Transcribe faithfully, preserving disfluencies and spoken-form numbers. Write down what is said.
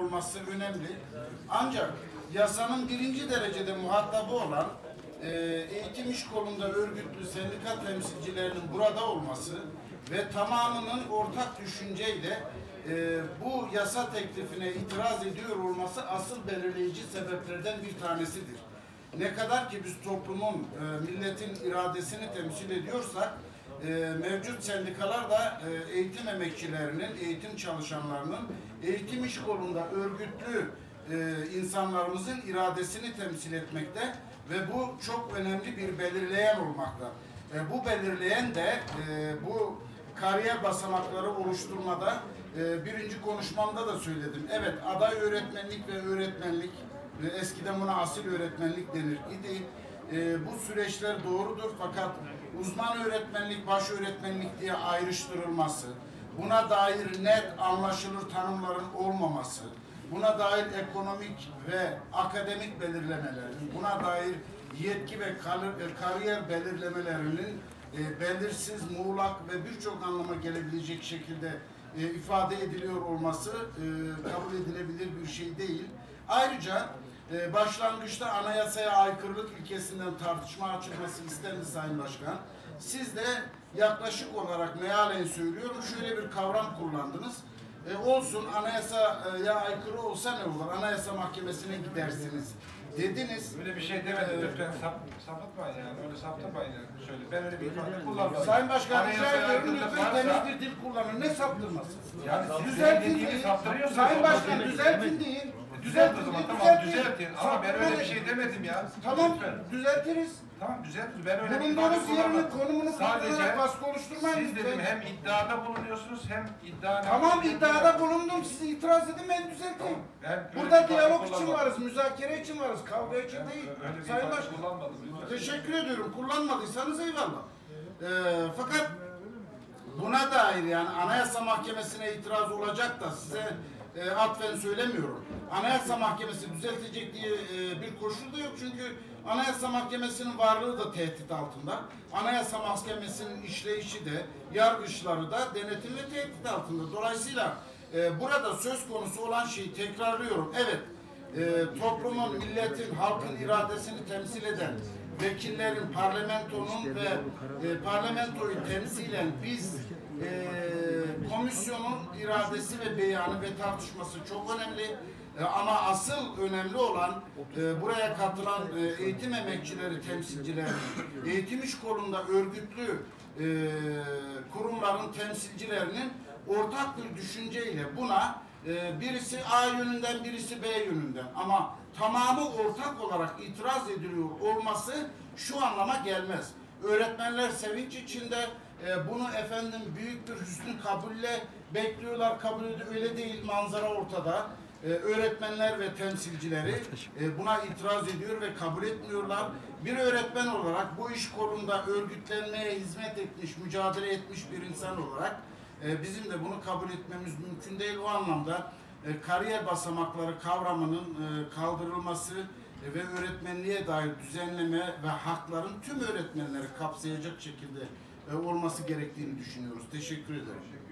olması önemli. Ancak yasanın birinci derecede muhatabı olan e, eğitim iş kolunda örgütlü sendika temsilcilerinin burada olması ve tamamının ortak düşünceyle e, bu yasa teklifine itiraz ediyor olması asıl belirleyici sebeplerden bir tanesidir. Ne kadar ki biz toplumun, e, milletin iradesini temsil ediyorsak, e, mevcut sendikalar da e, eğitim emekçilerinin, eğitim çalışanlarının, eğitim iş kolunda örgütlü e, insanlarımızın iradesini temsil etmekte ve bu çok önemli bir belirleyen olmakta. E, bu belirleyen de e, bu kariyer basamakları oluşturmada e, birinci konuşmamda da söyledim. Evet, aday öğretmenlik ve öğretmenlik, eskiden buna asil öğretmenlik denir idi. E, bu süreçler doğrudur fakat uzman öğretmenlik, baş öğretmenlik diye ayrıştırılması, buna dair net, anlaşılır tanımların olmaması, buna dair ekonomik ve akademik belirlemelerin, buna dair yetki ve kariyer belirlemelerinin e, belirsiz, muğlak ve birçok anlama gelebilecek şekilde e, ifade ediliyor olması e, kabul edilebilir bir şey değil. Ayrıca e, başlangıçta anayasaya aykırılık ilkesinden tartışma açılması istendi Sayın Başkan. Siz de yaklaşık olarak mealen söylüyorum şöyle bir kavram kullandınız. E, olsun anayasaya aykırı olsa ne olur? Anayasa Mahkemesi'ne gidersiniz dediniz. Öyle bir şey demedim. Lütfen ee, sap, sapıtmayın yani. Öyle saptırmayın yani. Şöyle ben öyle bir ifade kullanmadım. Sayın Başkan rica ediyorum lütfen temiz bir dil kullanın. Ne saptırması? Yani düzeltin değil. Sayın Başkan düzeltin değil. Düzelt o zaman. Tamam düzeltin. Ama ben öyle bir şey demedim ya. Tamam düzeltiriz. Tamam düzeltin. Ben öyle bir ifade kullanmadım. Konumunu kullanarak baskı oluşturmayın. Siz dedim hem iddiada bulunuyorsunuz hem iddia... Tamam iddiada bulundum. Siz itiraz edin ben düzelteyim. Tamam, burada diyalog için varız, müzakere için varız, kavga için ben değil. Sayın Başkan teşekkür ediyorum. Kullanmadıysanız eyvallah. Ee, fakat buna dair yani Anayasa Mahkemesi'ne itiraz olacak da size e, atfen söylemiyorum. Anayasa Mahkemesi düzeltecek diye e, bir koşul da yok çünkü Anayasa Mahkemesi'nin varlığı da tehdit altında. Anayasa Mahkemesi'nin işleyişi de, yargıçları da denetim ve tehdit altında. Dolayısıyla e, burada söz konusu olan şeyi tekrarlıyorum. Evet, e, toplumun, milletin, halkın iradesini temsil eden vekillerin, parlamentonun ve e, parlamentoyu temsilen biz e, komisyonun iradesi ve beyanı ve tartışması çok önemli. E, ama asıl önemli olan e, buraya katılan e, eğitim emekçileri, temsilcileri, eğitim iş kolunda örgütlü e, kurumların temsilcilerinin ortak bir düşünceyle buna e, birisi A yönünden, birisi B yönünden ama tamamı ortak olarak itiraz ediliyor olması şu anlama gelmez. Öğretmenler sevinç içinde e, bunu efendim büyük bir hüsnü kabulle bekliyorlar, kabul ediyor. Öyle değil, manzara ortada. Ee, öğretmenler ve temsilcileri e, buna itiraz ediyor ve kabul etmiyorlar. Bir öğretmen olarak bu iş kolunda örgütlenmeye hizmet etmiş, mücadele etmiş bir insan olarak e, bizim de bunu kabul etmemiz mümkün değil. O anlamda e, kariyer basamakları kavramının e, kaldırılması e, ve öğretmenliğe dair düzenleme ve hakların tüm öğretmenleri kapsayacak şekilde e, olması gerektiğini düşünüyoruz. Teşekkür ederim.